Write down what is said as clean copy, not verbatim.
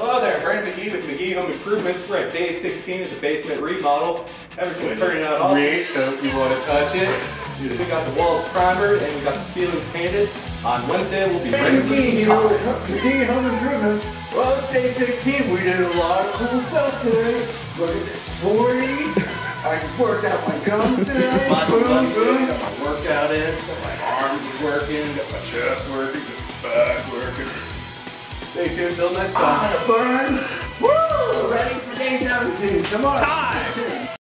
Hello there, Brandon McGee with McGee Home Improvements. We're at day 16 of the basement remodel. Everything's turning out awesome. Don't you want to touch it? We got the walls primered and we got the ceilings painted. On Wednesday we'll be ready for McGee here some with McGee Home Improvements. Well, it's day 16. We did a lot of cool stuff today. Look at this. Sweet. I worked out my guns today. Got my workout in, got my arms working, got my chest working, got my back working. Stay tuned till next time. On a burn. Woo! Ready for day 17. Come on. Time!